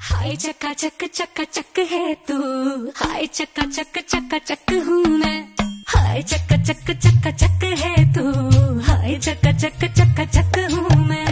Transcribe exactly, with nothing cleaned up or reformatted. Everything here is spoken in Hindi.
हाय चक्का चक चक्का चक है तू, हाय चक्का चक चक्का चक हूँ मैं। हाय चक्का चक चक्का चक है तू, हाय चक्का चक चक्का चक हूँ मैं।